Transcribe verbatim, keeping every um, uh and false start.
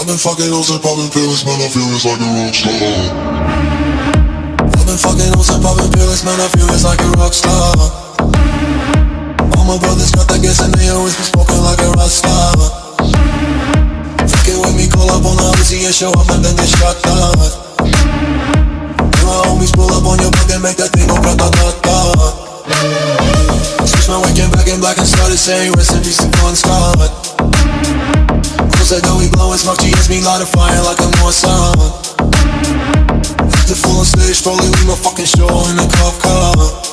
I've been fucking hoes and popping pills, man, I feel it's like a rock star. I've been fucking hoes and popping pills, man, I feel it's like a rock star. All my brothers got that gas and they always be smoking like a rock star. Fucking with me, call up on the Uzi and show up and then get shot down. And my homies pull up on your block and make that thing go grata-ta-ta. Switch my waking back in black and started saying rest in peace to Bon Scott. Said that we blowin' smoke, G S me light a fire like a Mossad. The full on stage, probably leave my fucking show in a cop car.